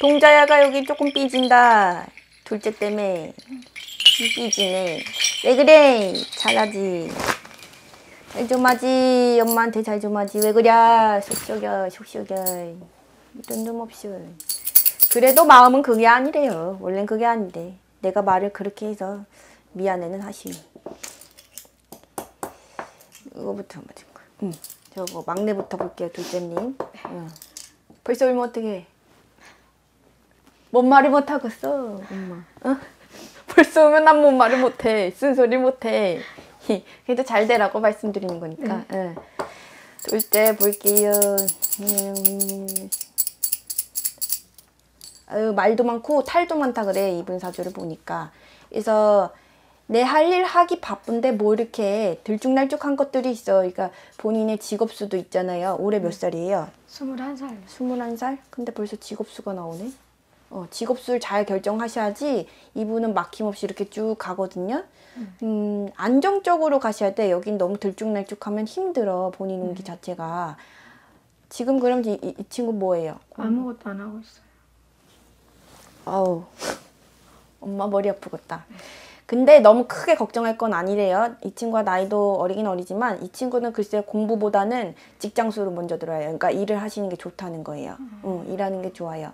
동자야가 여기 조금 삐진다. 둘째 때문에 삐지네. 왜 그래? 잘하지. 잘 좀 하지. 엄마한테 잘 좀 하지. 왜 그래? 속썩여 속썩여. 이런 놈 없이. 그래도 마음은 그게 아니래요. 원래는 그게 아닌데 내가 말을 그렇게 해서 미안해는 하시니. 이거부터 한번 볼까? 저거 막내부터 볼게요. 둘째님. 벌써 울면 어떡해? 뭔 말을 못하겠어 엄마. 어? 벌써 울면 난 뭔 말을 못해. 쓴소리 못해. 그래도 잘 되라고 말씀드리는 거니까. 둘째 볼게요. 말도 많고 탈도 많다 그래. 이분 사주를 보니까. 그래서 내 할 일 하기 바쁜데 뭐 이렇게 들쭉날쭉한 것들이 있어. 그러니까 본인의 직업수도 있잖아요. 올해 몇 살이에요? 21살. 21살? 근데 벌써 직업수가 나오네. 직업수를 잘 결정하셔야지 이분은 막힘없이 이렇게 쭉 가거든요. 안정적으로 가셔야 돼. 여긴 너무 들쭉날쭉하면 힘들어. 본인 운기 자체가. 지금 그럼 이 친구 뭐예요? 아무것도 안 하고 있어요. 아우 엄마 머리 아프겠다. 근데 너무 크게 걱정할 건 아니래요. 이 친구가 나이도 어리긴 어리지만 이 친구는 글쎄 공부보다는 직장수로 먼저 들어요. 그러니까 일을 하시는 게 좋다는 거예요. 일하는 게 좋아요.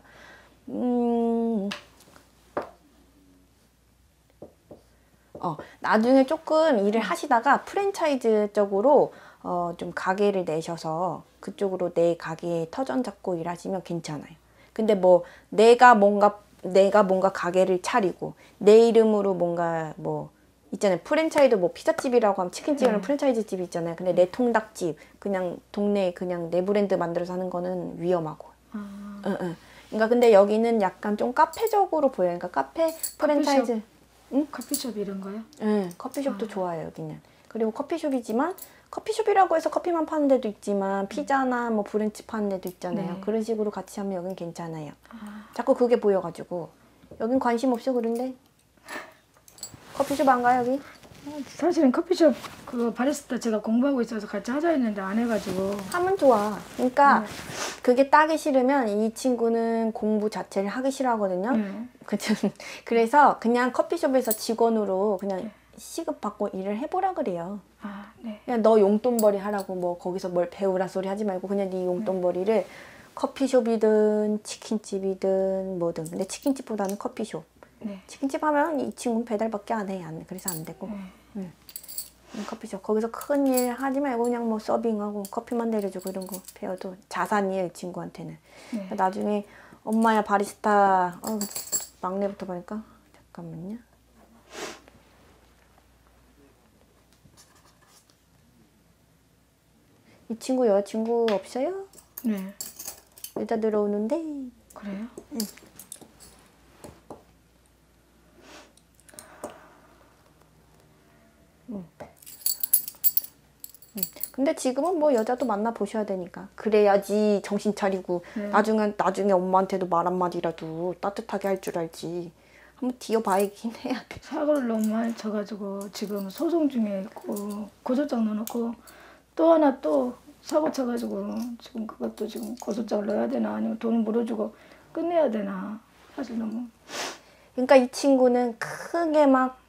나중에 조금 일을 하시다가 프랜차이즈 쪽으로 좀 가게를 내셔서 그쪽으로 내 가게에 터전 잡고 일하시면 괜찮아요. 근데 뭐 내가 뭔가 가게를 차리고 내 이름으로 뭔가 뭐 있잖아요. 프랜차이즈 뭐 피자집이라고 하면 치킨집이랑 프랜차이즈 집이 있잖아요. 근데 내 통닭집 그냥 동네에 그냥 내 브랜드 만들어서 하는 거는 위험하고. 그러니까 근데 여기는 약간 좀 카페적으로 보여요. 그러니까 카페 프랜차이즈. 응? 커피숍 이런 거요? 응, 커피숍도 좋아요 여기는. 그리고 커피숍이지만 커피숍이라고 해서 커피만 파는 데도 있지만 피자나 뭐 브런치 파는 데도 있잖아요. 네. 그런 식으로 같이 하면 여긴 괜찮아요. 자꾸 그게 보여가지고 여긴 관심 없어 그런데 커피숍 안 가 여기? 사실은 커피숍 그 바리스타 제가 공부하고 있어서 같이 하자 했는데 안 해가지고. 하면 좋아. 그러니까 그게 따기 싫으면 이 친구는 공부 자체를 하기 싫어하거든요. 그쵸? 그래서 그냥 커피숍에서 직원으로 그냥 시급받고 일을 해보라 그래요. 네. 그냥 너 용돈벌이 하라고 뭐 거기서 뭘 배우라 소리 하지 말고 그냥 네 용돈벌이를 커피숍이든 치킨집이든 뭐든. 근데 치킨집보다는 커피숍. 네. 치킨집 하면 이 친구는 배달밖에 안 해. 그래서 안 되고. 커피숍. 거기서 큰 일 하지 말고 그냥 뭐 서빙하고 커피만 내려주고 이런 거 배워도 자산이에요. 이 친구한테는. 나중에 엄마야 바리스타. 막내부터 보니까 잠깐만요. 이 친구 여자친구 없어요? 네. 여자 들어오는데. 그래요? 응. 근데 지금은 뭐 여자도 만나보셔야 되니까. 그래야지 정신 차리고 나중에 엄마한테도 말 한마디라도 따뜻하게 할 줄 알지. 한번 뒤어봐야긴 해야 돼. 사고를 너무 많이 쳐가지고 지금 소송 중에 있고 고소장 넣어놓고 또 하나 또 사고 쳐가지고 지금 그것도 지금 고소장을 넣어야 되나 아니면 돈을 물어주고 끝내야 되나 사실 너무. 그러니까 이 친구는 크게 막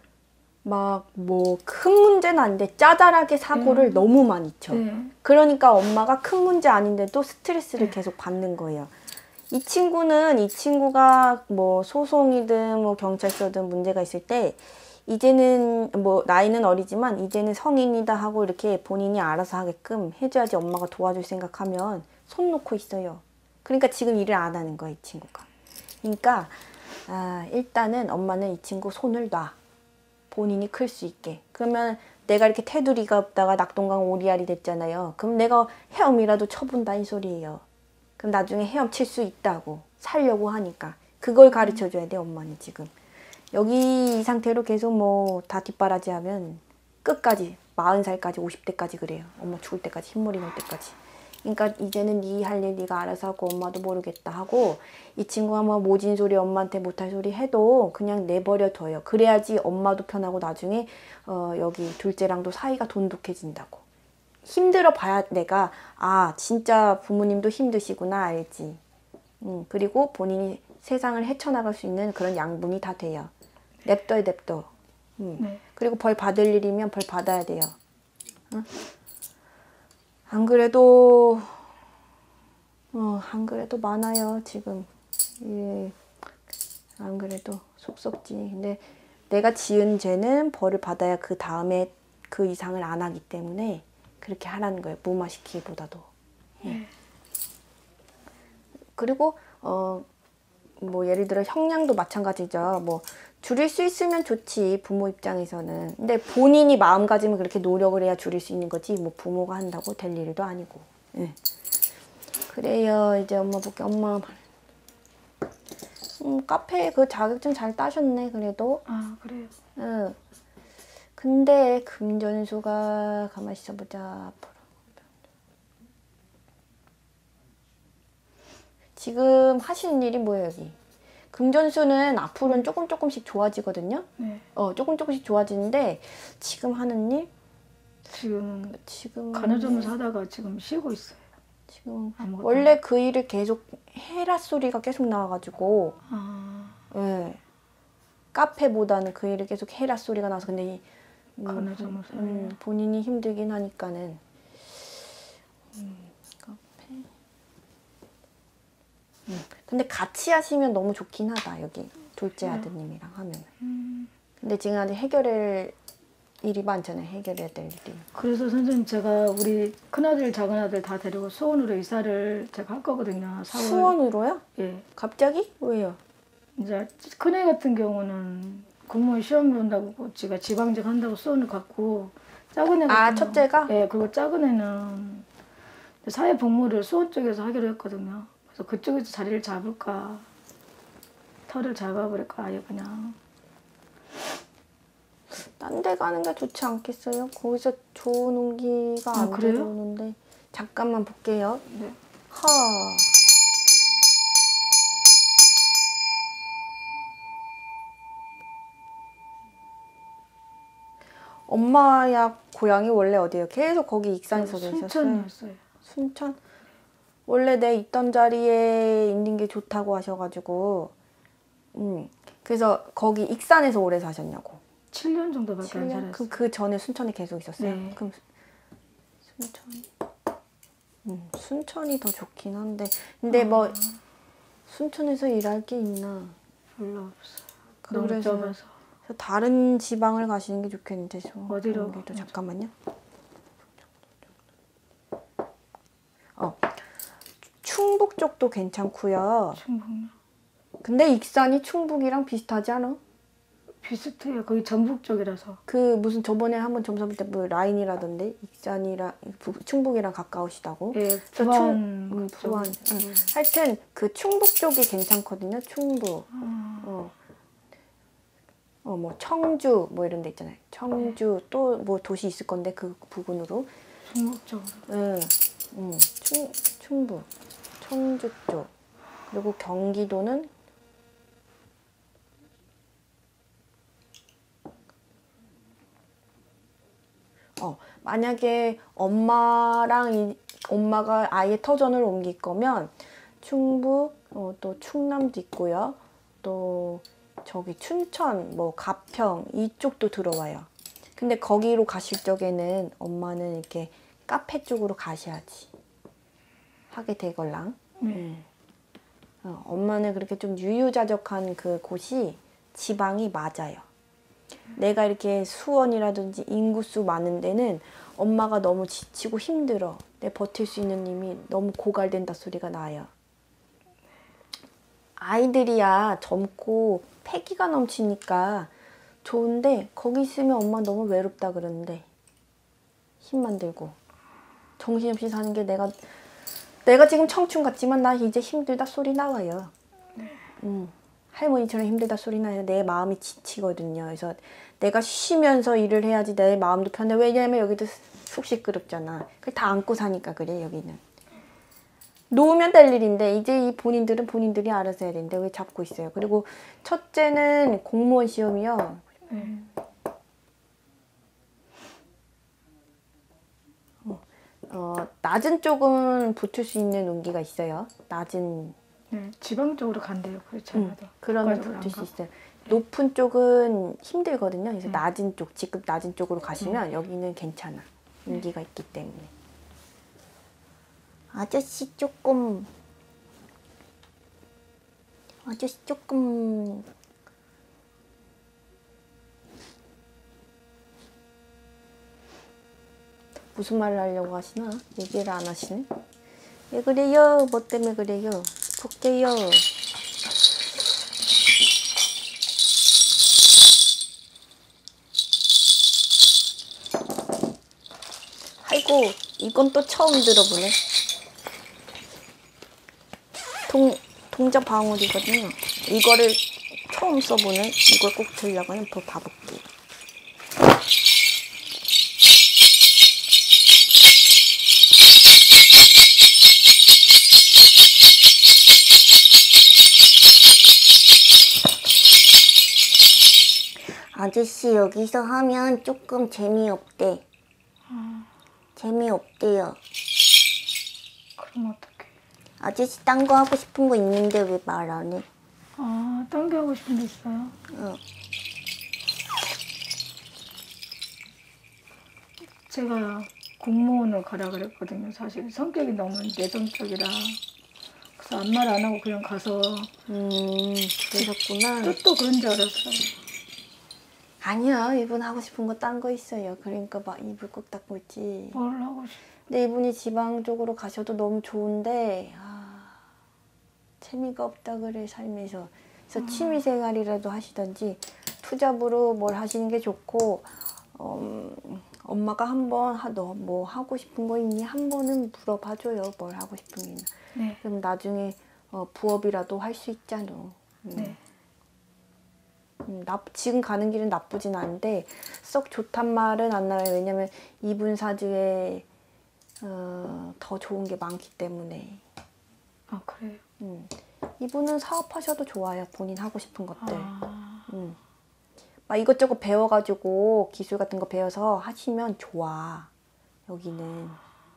뭐 큰 문제는 아닌데 짜잘하게 사고를 너무 많이 쳐. 그러니까 엄마가 큰 문제 아닌데도 스트레스를 계속 받는 거예요. 이 친구가 뭐 소송이든 뭐 경찰서든 문제가 있을 때 이제는 뭐 나이는 어리지만 이제는 성인이다 하고 이렇게 본인이 알아서 하게끔 해줘야지 엄마가 도와줄 생각하면 손 놓고 있어요. 그러니까 지금 일을 안 하는 거야 이 친구가. 그러니까 일단은 엄마는 이 친구 손을 놔. 본인이 클 수 있게. 그러면 내가 이렇게 테두리가 없다가 낙동강 오리알이 됐잖아요. 그럼 내가 헤엄이라도 쳐본다 이 소리예요. 그럼 나중에 헤엄칠 수 있다고. 살려고 하니까. 그걸 가르쳐줘야 돼 엄마는 지금. 여기 이 상태로 계속 뭐 다 뒷바라지 하면 끝까지 40살까지 50대까지 그래요. 엄마 죽을 때까지 흰머리 날 때까지. 그러니까 이제는 네 할 일 네가 알아서 하고 엄마도 모르겠다 하고 이 친구가 뭐 모진 소리 엄마한테 못할 소리 해도 그냥 내버려 둬요. 그래야지 엄마도 편하고 나중에 여기 둘째랑도 사이가 돈독해진다고. 힘들어 봐야 내가 진짜 부모님도 힘드시구나 알지. 그리고 본인이 세상을 헤쳐나갈 수 있는 그런 양분이 다 돼요. 냅둬요, 냅둬. 네. 그리고 벌 받을 일이면 벌 받아야 돼요. 안 그래도 많아요, 지금. 예. 안 그래도 속 썩지. 근데 내가 지은 죄는 벌을 받아야 그 다음에 그 이상을 안 하기 때문에 그렇게 하라는 거예요. 무마시키기보다도. 네. 그리고 뭐 예를 들어 형량도 마찬가지죠. 뭐 줄일 수 있으면 좋지, 부모 입장에서는. 근데 본인이 마음가짐을 그렇게 노력을 해야 줄일 수 있는 거지, 뭐 부모가 한다고 될 일도 아니고. 예. 그래요. 이제 엄마 볼게. 엄마 카페 그 자격증 잘 따셨네, 그래도. 아, 그래요? 응. 근데 금전수가 가만히 있어보자. 앞으로. 지금 하시는 일이 뭐예요, 여기? 금전수는 앞으로는 조금씩 좋아지거든요. 네. 조금씩 좋아지는데 지금 하는 일? 지금 간호점에서 하다가 지금 쉬고 있어요. 지금 아무것도 원래 그 일을 계속 해라 소리가 계속 나와가지고 예. 카페보다는 그 일을 계속 해라 소리가 나서 근데 간호점에서 본인이 힘들긴 하니까는 카페. 근데 같이 하시면 너무 좋긴 하다, 여기 둘째 아드님이랑 하면. 근데 지금 아직 해결할 일이 많잖아요. 해결해야 될 일이. 그래서 선생님, 제가 우리 큰아들 작은아들 다 데리고 수원으로 이사를 제가 할 거거든요. 4월. 수원으로요? 예. 갑자기? 왜요? 이제 큰애 같은 경우는 공무원 시험 본다고 지가 지방직 한다고 수원을 갔고, 작은 애가 첫째가? 예. 그리고 작은 애는 사회복무를 수원 쪽에서 하기로 했거든요. 그래서 그쪽에서 자리를 잡을까, 터를 잡아버릴까, 아예 그냥. 딴 데 가는 게 좋지 않겠어요? 거기서 좋은 온기가 안 그래요? 들어오는데. 잠깐만 볼게요. 네. 엄마야 고향이 원래 어디예요? 계속 거기 익산에서 계셨어요? 순천이었어요. 순천? 원래 내 있던 자리에 있는 게 좋다고 하셔가지고 그래서 거기 익산에서 오래 사셨냐고. 7년 정도밖에 안 7년? 살았어요. 그럼 그 전에 순천에 계속 있었어요? 네. 그럼 순천이 더 좋긴 한데 근데 뭐 순천에서 일할 게 있나? 별로 없어요. 너무 그래서 좁아서. 다른 지방을 가시는 게 좋겠는데 어디로? 잠깐만요. 충북 쪽도 괜찮고요. 충북요? 근데 익산이 충북이랑 비슷하지 않아? 비슷해요. 거기 전북 쪽이라서. 그 무슨 저번에 한번 점사 볼 때 뭐 라인이라던데 익산이랑 충북이랑 가까우시다고. 예, 부안. 부안. 하여튼 그 충북 쪽이 괜찮거든요. 충북. 뭐 청주 뭐 이런 데 있잖아요. 청주 또 뭐 도시 있을 건데 그 부근으로. 충북 쪽으로. 충북, 청주 쪽. 그리고 경기도는 만약에 엄마가 아예 터전을 옮길 거면 충북, 또 충남도 있고요. 또 저기 춘천, 뭐 가평 이쪽도 들어와요. 근데 거기로 가실 적에는 엄마는 이렇게 카페 쪽으로 가셔야지 하게 되걸랑. 엄마는 그렇게 좀 유유자적한 그 곳이 지방이 맞아요. 내가 이렇게 수원이라든지 인구수 많은 데는 엄마가 너무 지치고 힘들어. 내 버틸 수 있는 힘이 너무 고갈된다 소리가 나요. 아이들이야 젊고 패기가 넘치니까 좋은데 거기 있으면 엄마 너무 외롭다 그러는데 힘만 들고 정신없이 사는 게 내가 지금 청춘 같지만 나 이제 힘들다 소리 나와요. 할머니처럼 힘들다 소리 나요. 내 마음이 지치거든요. 그래서 내가 쉬면서 일을 해야지 내 마음도 편해. 왜냐면 여기도 푹 시끄럽잖아. 그걸 다 안고 사니까 그래 여기는. 놓으면 될 일인데 이제 이 본인들은 본인들이 알아서 해야 되는데 왜 잡고 있어요. 그리고 첫째는 공무원 시험이요. 낮은 쪽은 붙을 수 있는 운기가 있어요. 낮은 네, 지방 쪽으로 간대요. 그렇지 않아도. 그러면 국가적으로 붙을 안 수 가고. 있어요. 높은 쪽은 힘들거든요. 그래서 네. 낮은 쪽, 직급 낮은 쪽으로 가시면 여기는 괜찮아. 인기가 있기 때문에. 아저씨 조금 무슨 말을 하려고 하시나? 얘기를 안 하시네. 왜 그래요? 뭐 때문에 그래요? 볼게요. 아이고, 이건 또 처음 들어보네. 동자 방울이거든요. 이거를 처음 써보네. 이걸 꼭 들려고 하면 더 봐볼게요. 아저씨 여기서 하면 조금 재미없대. 재미없대요. 그럼 어떡해. 아저씨 딴 거 하고 싶은 거 있는데 왜 말 안 해? 아, 딴 게 하고 싶은 데 있어요? 제가 공무원을 가라 그랬거든요. 사실 성격이 너무 내성적이라. 그래서 아무 말 안 하고 그냥 가서 그러셨구나. 뜻도 그런 줄 알았어요. 아니야, 이분 하고 싶은 거 딴 거 있어요. 그러니까 막 입을 꼭 닫고 있지. 뭘 하고 싶... 근데 이분이 지방 쪽으로 가셔도 너무 좋은데 재미가 없다 그래 삶에서. 그래서 취미 생활이라도 하시던지 투잡으로 뭘 하시는 게 좋고 엄마가 한번 너 뭐 하고 싶은 거 있니? 한 번은 물어봐줘요. 뭘 하고 싶은 게 있나. 네. 그럼 나중에 부업이라도 할 수 있잖아. 네. 지금 가는 길은 나쁘진 않은데 썩 좋단 말은 안 나와요. 왜냐면 이분 사주에 더 좋은 게 많기 때문에. 아, 그래요? 이분은 사업하셔도 좋아요. 본인 하고 싶은 것들. 막 이것저것 배워가지고 기술 같은 거 배워서 하시면 좋아. 여기는.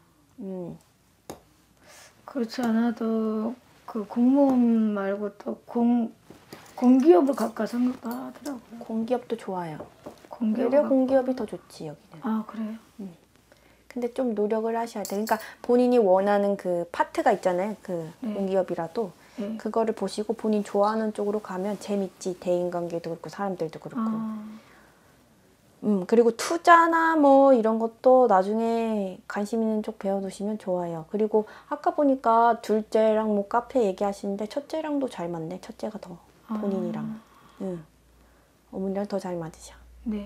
그렇지 않아도 그 공무원 말고 또 공기업을 갈까 생각하더라고요. 공기업도 좋아요. 공기업 오히려 공기업이 더 좋지 여기는. 아, 그래요? 근데 좀 노력을 하셔야 돼. 그러니까 본인이 원하는 그 파트가 있잖아요. 그 네. 공기업이라도 네. 그거를 보시고 본인 좋아하는 쪽으로 가면 재밌지. 대인관계도 그렇고 사람들도 그렇고. 그리고 투자나 뭐 이런 것도 나중에 관심 있는 쪽 배워두시면 좋아요. 그리고 아까 보니까 둘째랑 뭐 카페 얘기하시는데 첫째랑도 잘 맞네. 첫째가 더 본인이랑. 어머니랑 더 잘 맞으셔. 네.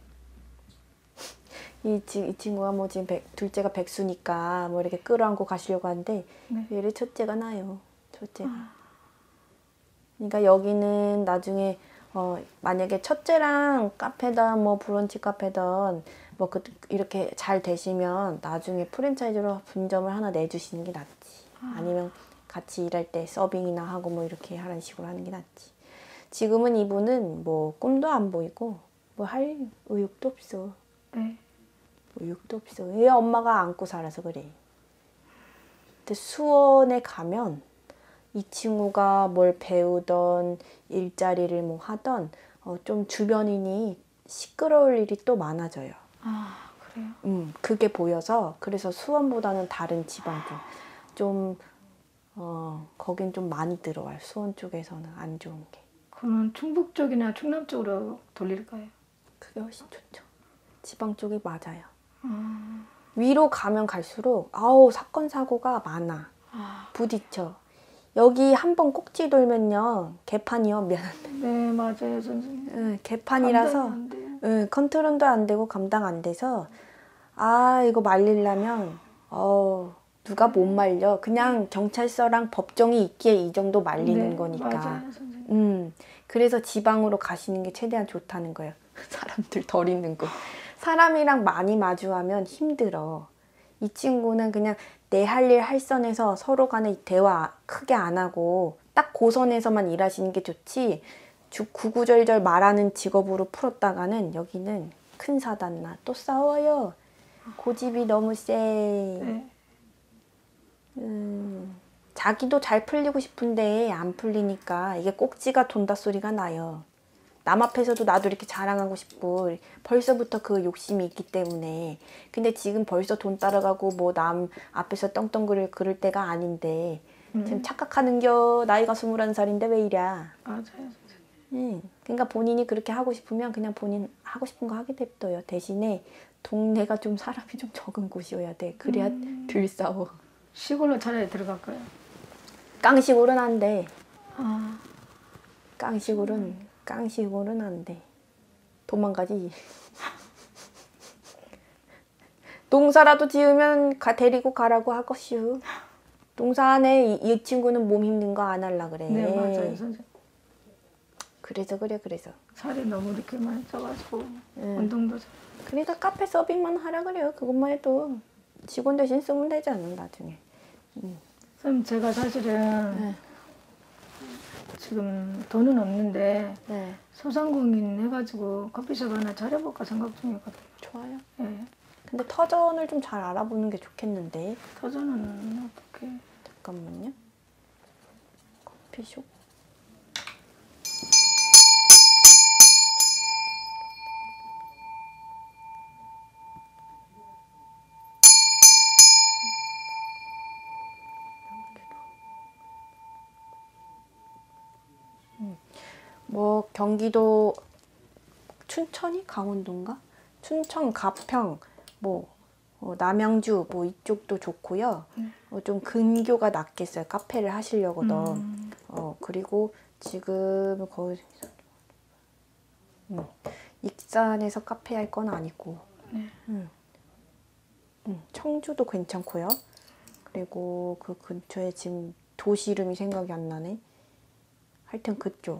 이 친구가 뭐 지금 둘째가 백수니까 뭐 이렇게 끌어안고 가시려고 하는데 네. 얘를 첫째가 나요. 첫째가. 그러니까 여기는 나중에 만약에 첫째랑 카페든 뭐 브런치 카페든 뭐 이렇게 잘 되시면 나중에 프랜차이즈로 분점을 하나 내주시는 게 낫지. 아니면 같이 일할 때 서빙이나 하고 뭐 이렇게 하는 식으로 하는 게 낫지. 지금은 이분은 뭐 꿈도 안 보이고 뭐 할 의욕도 없어. 네. 의욕도 없어. 왜 엄마가 안고 살아서 그래. 근데 수원에 가면 이 친구가 뭘 배우던 일자리를 뭐 하던 좀 주변인이 시끄러울 일이 또 많아져요. 아, 그래요? 그게 보여서 그래서 수원보다는 다른 지방도 좀 거긴 좀 많이 들어와요. 수원 쪽에서는 안 좋은 게. 그러면 충북 쪽이나 충남 쪽으로 돌릴까요? 그게 훨씬 좋죠. 지방 쪽이 맞아요. 위로 가면 갈수록 사건 사고가 많아. 부딪혀. 여기 한번 꼭지 돌면요 개판이요. 미안한데. 네, 맞아요, 선생님. 개판이라서 컨트롤도 안 되고 감당 안 돼서 이거 말리려면 누가 못 말려. 그냥 경찰서랑 법정이 있기에 이 정도 말리는 네, 거니까. 맞아요, 선생님. 그래서 지방으로 가시는 게 최대한 좋다는 거예요. 사람들 덜 있는 곳. 사람이랑 많이 마주하면 힘들어. 이 친구는 그냥 내 할 일 할 선에서 서로 간에 대화 크게 안 하고 딱 그 선에서만 일하시는 게 좋지, 구구절절 말하는 직업으로 풀었다가는 여기는 큰 사단나 또 싸워요. 고집이 너무 세. 네. 자기도 잘 풀리고 싶은데 안 풀리니까 이게 꼭지가 돈다 소리가 나요. 남 앞에서도 나도 이렇게 자랑하고 싶고 벌써부터 그 욕심이 있기 때문에. 근데 지금 벌써 돈 따라가고 뭐 남 앞에서 떵떵거릴 그럴 때가 아닌데 지금 착각하는겨. 나이가 21살인데 왜 이래. 맞아요. 그러니까 본인이 그렇게 하고 싶으면 그냥 본인 하고 싶은 거 하게 냅둬요. 대신에 동네가 좀 사람이 좀 적은 곳이어야 돼. 그래야 덜 싸워. 시골로 차라리 들어갈까요? 깡시골은 안 돼. 아, 깡시골은 안 돼. 도망가지. 농사라도 지으면 데리고 가라고 하겠슈. 농사 안 해. 이 친구는 몸 힘든 거 안 할라 그래. 네, 맞아요, 선생님. 그래서. 살이 너무 이렇게 많이 쪄가지고 운동도 잘. 그러니까 카페 서빙만 하라 그래요. 그것만 해도 직원 대신 쓰면 되잖아 나중에. 선생님, 제가 사실은 지금 돈은 없는데 소상공인 해가지고 커피숍 하나 차려볼까 생각 중이거든요. 좋아요. 예. 근데 터전을 좀 잘 알아보는 게 좋겠는데. 터전은 어떻게? 잠깐만요. 커피숍. 뭐 경기도 춘천이 강원도인가? 춘천, 가평, 뭐 남양주 뭐 이쪽도 좋고요. 좀 근교가 낫겠어요. 카페를 하시려거든. 그리고 지금 거의 익산에서 카페 할 건 아니고. 청주도 괜찮고요. 그리고 그 근처에 지금 도시 이름이 생각이 안 나네. 하여튼 그쪽.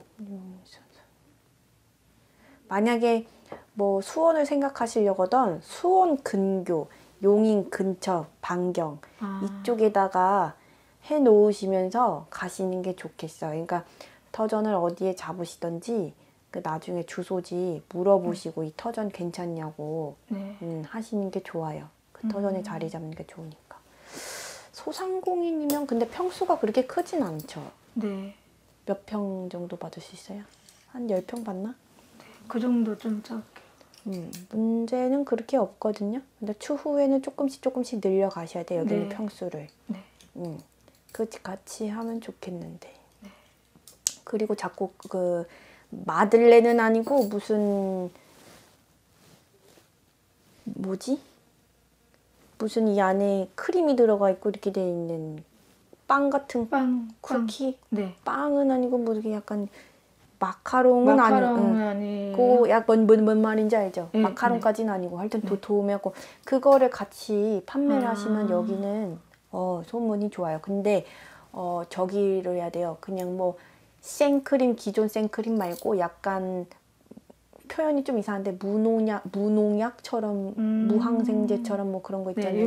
만약에 뭐 수원을 생각하시려거든 수원 근교, 용인 근처, 반경 이쪽에다가 해 놓으시면서 가시는 게 좋겠어요. 그러니까 터전을 어디에 잡으시던지 그 나중에 주소지 물어보시고 이 터전 괜찮냐고 하시는 게 좋아요. 그 터전에 자리 잡는 게 좋으니까. 소상공인이면 근데 평수가 그렇게 크진 않죠. 네. 몇 평 정도 받을 수 있어요? 한 10평 받나? 네, 그 정도 좀 작게. 문제는 그렇게 없거든요. 근데 추후에는 조금씩 늘려가셔야 돼요. 여기는 평수를. 그 같이 하면 좋겠는데. 그리고 자꾸 그 마들렌은 아니고 무슨 뭐지? 무슨 이 안에 크림이 들어가 있고 이렇게 돼 있는 빵 같은 쿠키? 빵은 아니고 뭐 이렇게 약간 마카롱은 아니고 약간 뭔 말인지 알죠? 마카롱까지는 아니고 하여튼 도우미하고 그거를 같이 판매를 하시면 여기는 소문이 좋아요. 근데 저기로 해야 돼요. 그냥 뭐 생크림 기존 생크림 말고 약간 표현이 좀 이상한데 무농약처럼 무항생제처럼 뭐 그런 거 있잖아요.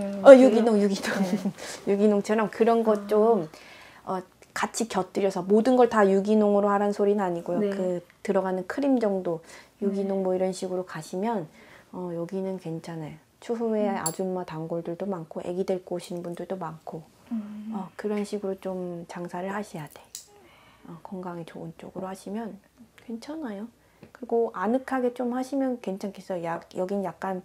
유기농처럼 그런 거 좀 같이 곁들여서 모든 걸 다 유기농으로 하라는 소리는 아니고요. 그 들어가는 크림 정도 유기농 뭐 이런 식으로 가시면 여기는 괜찮아요. 추후에 아줌마 단골들도 많고 애기 데리고 오시는 분들도 많고 그런 식으로 좀 장사를 하셔야 돼. 건강에 좋은 쪽으로 하시면 괜찮아요. 그리고 아늑하게 좀 하시면 괜찮겠어요. 여긴 약간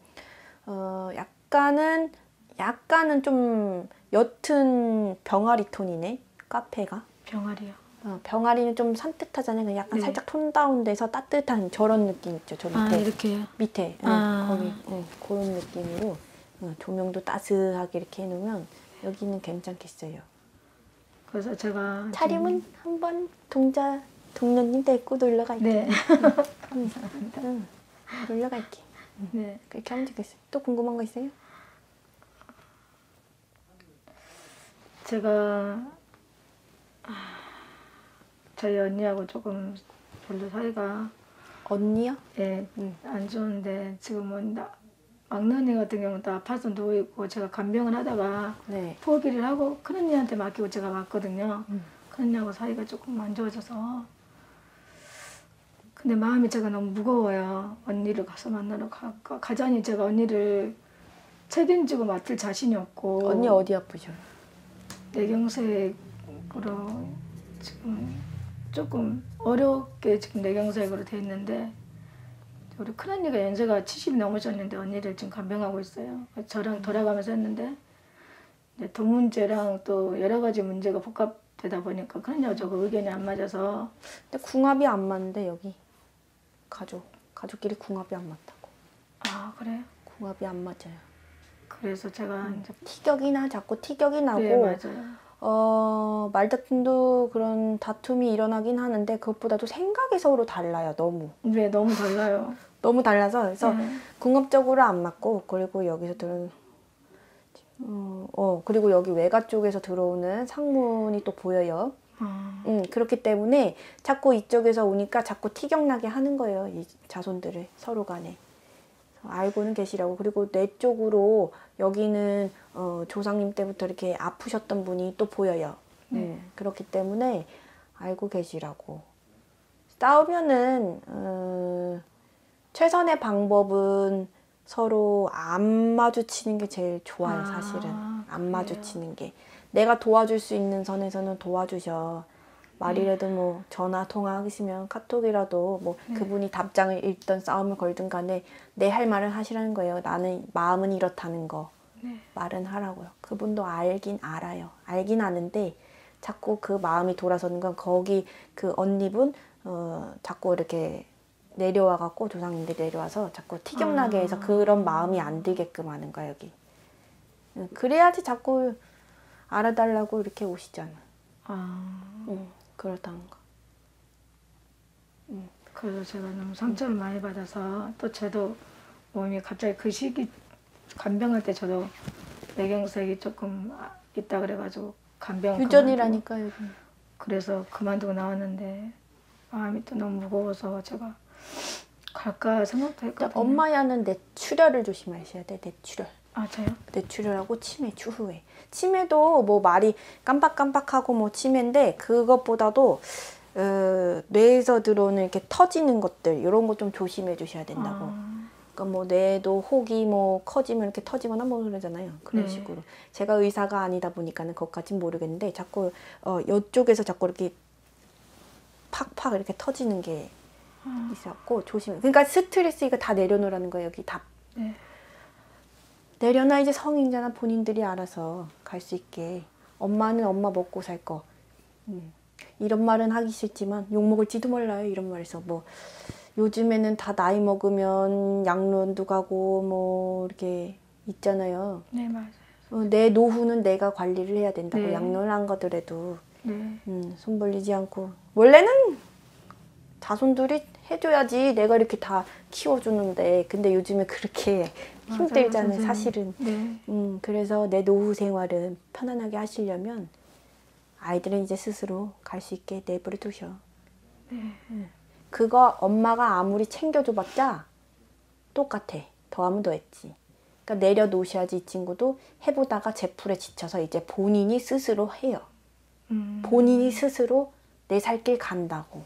약간은 좀 옅은 병아리 톤이네. 카페가. 병아리요? 병아리는 좀 산뜻하잖아요. 약간 살짝 톤 다운돼서 따뜻한 저런 느낌 있죠. 저 밑에. 이렇게요? 밑에. 거기 그런 느낌으로 조명도 따스하게 이렇게 해놓으면 여기는 괜찮겠어요. 그래서 제가 차림은 한번 동료님 데리고 놀러 갈게. 놀러 갈게. 그렇게 하면 좋겠어요. 또 궁금한 거 있어요? 제가 저희 언니하고 조금 별로 사이가 언니요? 안 좋은데 지금은 막내 언니 같은 경우는 또 아파서 누워있고 제가 간병을 하다가 포기를 하고 큰언니한테 맡기고 제가 왔거든요. 큰언니하고 사이가 조금 안 좋아져서 근데 마음이 제가 너무 무거워요. 언니를 가서 만나러 가자니 제가 언니를 책임지고 맡을 자신이 없고. 언니 어디 아프셔? 뇌경색으로 지금 조금 어렵게 지금 뇌경색으로 돼 있는데 우리 큰언니가 연세가 70이 넘으셨는데 언니를 지금 간병하고 있어요. 저랑 돌아가면서 했는데 돈 문제랑 또 여러 가지 문제가 복합되다 보니까 큰언니가 저거 의견이 안 맞아서. 근데 궁합이 안 맞는데 여기 가족끼리 궁합이 안 맞다고. 아 그래요? 궁합이 안 맞아요. 그래서 제가 이제 자꾸 티격이 나고. 네, 맞아요. 말다툼도 그런 다툼이 일어나긴 하는데 그것보다도 생각이 서로 달라요. 너무. 네, 너무 달라요. 너무 달라서 그래서 궁합적으로 안 맞고 그리고 여기서 그리고 여기 외가 쪽에서 들어오는 상문이 또 보여요. 그렇기 때문에 자꾸 이쪽에서 오니까 자꾸 티격나게 하는 거예요. 이 자손들을 서로 간에. 알고는 계시라고. 그리고 내 쪽으로 여기는 조상님 때부터 이렇게 아프셨던 분이 또 보여요. 그렇기 때문에 알고 계시라고. 싸우면은 최선의 방법은 서로 안 마주치는 게 제일 좋아요. 사실은 안 마주치는 게. 내가 도와줄 수 있는 선에서는 도와주셔. 말이라도 뭐 전화 통화하시면 카톡이라도 뭐 그분이 답장을 읽던 싸움을 걸든 간에 내 할 말을 하시라는 거예요. 나는 마음은 이렇다는 거. 말은 하라고요. 그분도 알긴 알아요. 알긴 아는데 자꾸 그 마음이 돌아서는 건 거기 그 언니분 자꾸 이렇게 내려와 갖고 조상님들 내려와서 자꾸 티격나게 해서 그런 마음이 안 들게끔 하는 거야 여기. 그래야지 자꾸 알아달라고 이렇게 오시잖아. 그렇다는 거. 그래서 제가 너무 상처를 많이 받아서 또 저도 몸이 갑자기 그 시기 간병할 때 저도 뇌경색이 조금 있다 그래가지고 간병 유전이라니까요. 그래서 그만두고 나왔는데 마음이 또 너무 무거워서 제가 갈까 생각도 했거든요. 엄마야는 뇌출혈을 조심하셔야 돼. 뇌출혈. 아 저요? 뇌출혈하고 치매 추후에. 치매도 뭐 말이 깜빡깜빡하고 뭐 치매인데 그것보다도 뇌에서 들어오는 이렇게 터지는 것들 이런 거 좀 조심해 주셔야 된다고. 그러니까 뭐 뇌도 혹이 뭐 커지면 이렇게 터지거나 뭐 그러잖아요. 그런 식으로. 제가 의사가 아니다 보니까는 그것까진 모르겠는데 자꾸 이쪽에서 자꾸 이렇게 팍팍 이렇게 터지는 게 있었고 조심해. 그러니까 스트레스 이거 다 내려놓으라는 거예요. 여기 다. 내려놔. 이제 성인잖아. 본인들이 알아서 갈 수 있게. 엄마는 엄마 먹고 살 거. 이런 말은 하기 싫지만 욕먹을지도 몰라요. 이런 말에서 뭐 요즘에는 다 나이 먹으면 양로원도 가고 뭐 이렇게 있잖아요. 네 맞아요. 내 노후는 내가 관리를 해야 된다고. 네. 양로원 안 가더라도 네. 손 벌리지 않고. 원래는 자손들이 해줘야지 내가 이렇게 다 키워주는데 근데 요즘에 그렇게 힘들잖아요. 사실은. 네. 그래서 내 노후 생활은 편안하게 하시려면 아이들은 이제 스스로 갈 수 있게 내버려 두셔. 그거 엄마가 아무리 챙겨줘봤자 똑같아. 더하면 더했지. 그러니까 내려놓으셔야지 이 친구도 해보다가 제풀에 지쳐서 이제 본인이 스스로 해요. 본인이 스스로 내 살 길 간다고.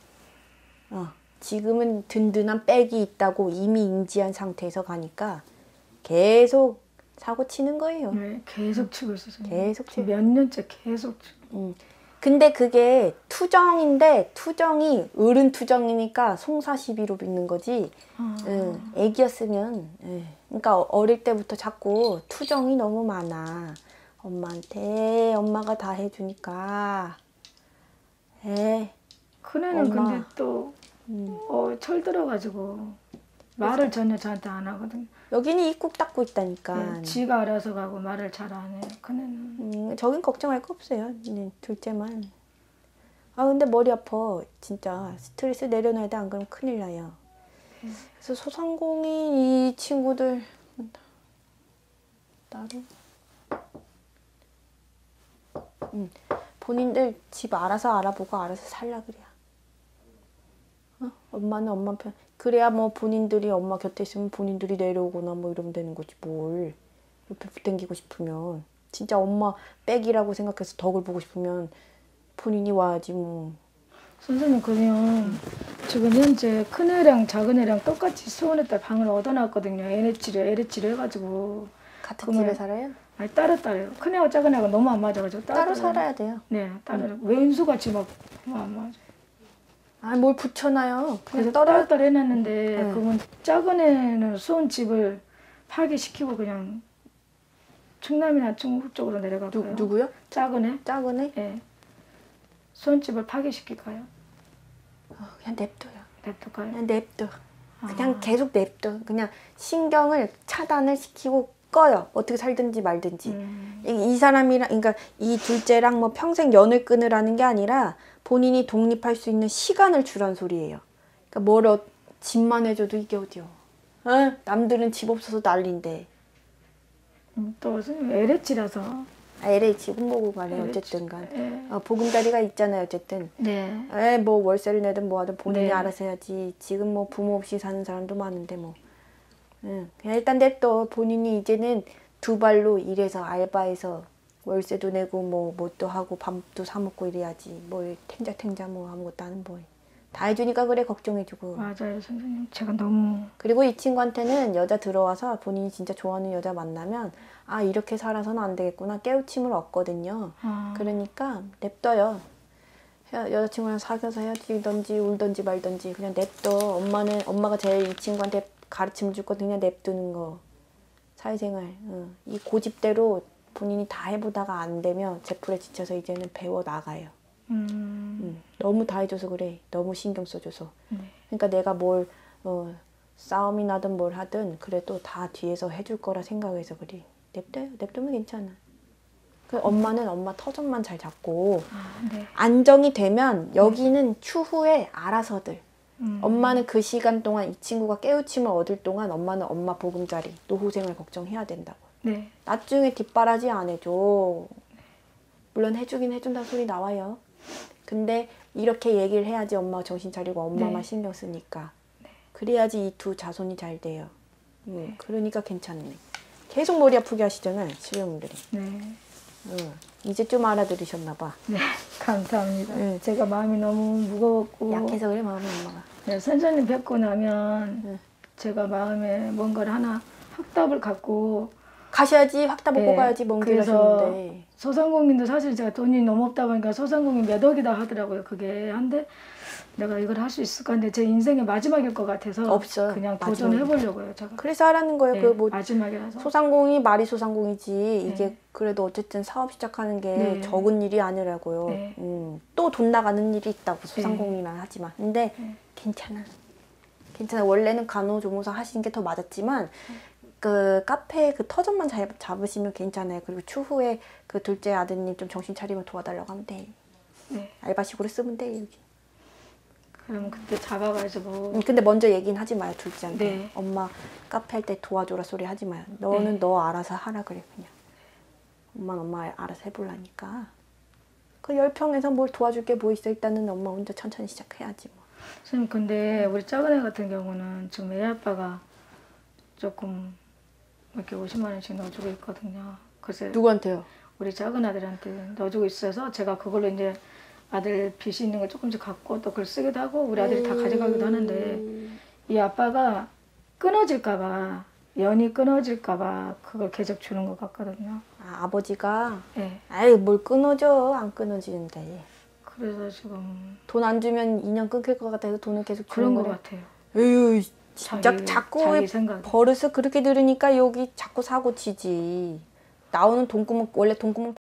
지금은 든든한 백이 있다고 이미 인지한 상태에서 가니까 계속 사고 치는 거예요. 네, 계속 치고 있었어요. 계속 치고. 몇 년째 계속 치고. 근데 그게 투정인데 투정이 어른 투정이니까 송사시비로 믿는 거지. 애기였으면. 그러니까 어릴 때부터 자꾸 투정이 너무 많아. 엄마한테 엄마가 다 해주니까. 큰애는 엄마. 근데 또 철들어가지고 말을 전혀 저한테 안 하거든요. 여기는 입국 닫고 있다니까. 지가 알아서 가고 말을 잘 안 해요. 큰애는. 저긴 걱정할 거 없어요. 둘째만. 근데 머리 아파. 진짜 스트레스 내려놔야 돼. 안 그러면 큰일 나요. 그래서 소상공인 이 친구들 따로 본인들 집 알아서 알아보고 알아서 살라 그래야. 엄마는 엄마 편. 그래야 뭐 본인들이 엄마 곁에 있으면 본인들이 내려오거나 뭐 이러면 되는 거지 뭘. 옆에 붙당기고 싶으면 진짜 엄마 백이라고 생각해서 덕을 보고 싶으면 본인이 와야지 뭐. 선생님 그러면 지금 현재 큰애랑 작은애랑 똑같이 수원에다 방을 얻어놨거든요. 애래 치료 해가지고. 같은 집에 살아요? 아니 따로따로요. 큰애하고 작은애가 너무 안 맞아가지고 따로 살아야 돼요. 네, 따로. 왼수같이 막 안 맞아요. 아, 뭘 붙여놔요. 그래서 따로따로 해놨는데 그건 작은 애는 수원 집을 파괴시키고 그냥 충남이나 충북 쪽으로 내려갔고요. 누구요? 작은 애? 작은 애? 네. 수원 집을 파괴시킬까요? 그냥 냅둬요. 냅둘까요? 그냥 냅둬. 그냥 계속 냅둬. 그냥 신경을 차단을 시키고 꺼요. 어떻게 살든지 말든지. 이 사람이랑, 그러니까 이 둘째랑 뭐 평생 연을 끊으라는 게 아니라 본인이 독립할 수 있는 시간을 주란 소리예요. 그러니까 집만 해줘도 이게 어디요. 어? 남들은 집 없어서 난린데. 또 선생님 LH라서. LH 홍보국 안에 어쨌든 간. 보금자리가 있잖아요. 어쨌든. 네. 뭐 월세를 내든 뭐 하든 본인이 네. 알아서 해야지. 지금 뭐 부모 없이 사는 사람도 많은데 뭐. 그냥 일단 냅둬. 본인이 이제는 두 발로 일해서 알바해서 월세도 내고 뭐 또 하고 밥도 사 먹고 이래야지. 뭐 탱자탱자 뭐 아무것도 안 뭐. 다 해주니까 그래 걱정해주고. 맞아요 선생님. 제가 너무. 그리고 이 친구한테는 여자 들어와서 본인이 진짜 좋아하는 여자 만나면 아 이렇게 살아서는 안 되겠구나 깨우침을 얻거든요. 그러니까 냅둬요. 여자친구랑 사귀어서 헤어지든지 울든지 말든지 그냥 냅둬. 엄마가 제일 이 친구한테 가르침을 줄 거든 그냥 냅두는 거. 사회생활. 이 고집대로 본인이 다 해보다가 안 되면 제풀에 지쳐서 이제는 배워 나가요. 너무 다 해줘서 그래. 너무 신경 써줘서. 그러니까 내가 뭘 싸움이 나든 뭘 하든 그래도 다 뒤에서 해줄 거라 생각해서 그래. 냅둬요. 냅두면 괜찮아. 그 엄마는 엄마 터전만 잘 잡고 네. 안정이 되면 여기는 추후에 알아서들. 엄마는 그 시간 동안 이 친구가 깨우침을 얻을 동안 엄마는 엄마 보금자리 노후생활 걱정해야 된다고. 네. 나중에 뒷바라지 안 해줘. 물론 해주긴 해준다 소리 나와요. 근데 이렇게 얘기를 해야지 엄마가 정신 차리고 엄마만 신경 쓰니까. 그래야지 이 두 자손이 잘 돼요. 그러니까 괜찮네. 계속 머리 아프게 하시잖아요. 실력분들이. 네. 이제 좀 알아들으셨나 봐. 네. 감사합니다. 제가 마음이 너무 무거웠고. 약해서 그래 마음이 엄마가. 네, 선생님 뵙고 나면 제가 마음에 뭔가를 하나 확답을 갖고 가셔야지 확답 보고 가야지 먼 길 그래서 가셨는데. 소상공인도 사실 제가 돈이 너무 없다 보니까 소상공인 몇 억이다 하더라고요. 그게 한데 내가 이걸 할 수 있을까 근데 제 인생의 마지막일 것 같아서 없어요. 그냥 도전해보려고요. 제가. 그래서 하라는 거예요. 네, 뭐 마지막이라서. 소상공이 말이 소상공이지 이게 그래도 어쨌든 사업 시작하는 게 적은 일이 아니라고요. 또 돈 나가는 일이 있다고 소상공인이란 하지만 근데 괜찮아. 원래는 간호조무사 하시는 게 더 맞았지만 그 카페 그 터전만 잘 잡으시면 괜찮아요. 그리고 추후에 그 둘째 아드님 좀 정신 차리면 도와달라고 하면 돼. 알바식으로 쓰면 돼 여기. 그럼 그때 잡아가지고. 근데 먼저 얘기는 하지 마요 둘째한테. 엄마 카페 할 때 도와줘라 소리 하지 마요. 너는 너 알아서 하라 그래 그냥. 엄마는 엄마 알아서 해보려니까. 그 10평에서 뭘 도와줄 게 뭐 있어. 일단은 엄마 혼자 천천히 시작해야지 뭐. 선생님 근데 우리 작은 애 같은 경우는 지금 애 아빠가 조금 이렇게 50만 원씩 넣어주고 있거든요. 글쎄 누구한테요? 우리 작은 아들한테 넣어주고 있어서 제가 그걸로 이제 아들 빚이 있는 걸 조금씩 갖고 또 그걸 쓰기도 하고 우리 아들이 다 가져가기도 하는데 이 아빠가 끊어질까봐 연이 끊어질까봐 그걸 계속 주는 것 같거든요. 아, 아버지가? 네. 아이 뭘 끊어져. 안 끊어지는데. 그래서 지금 돈 안 주면 인연 끊길 것 같아서 돈을 계속 주는 그런 것 거래. 같아요. 에휴 진짜 자꾸 자기 생각. 버릇을 그렇게 들으니까 여기 자꾸 사고 치지. 나오는 돈구멍 원래 돈구멍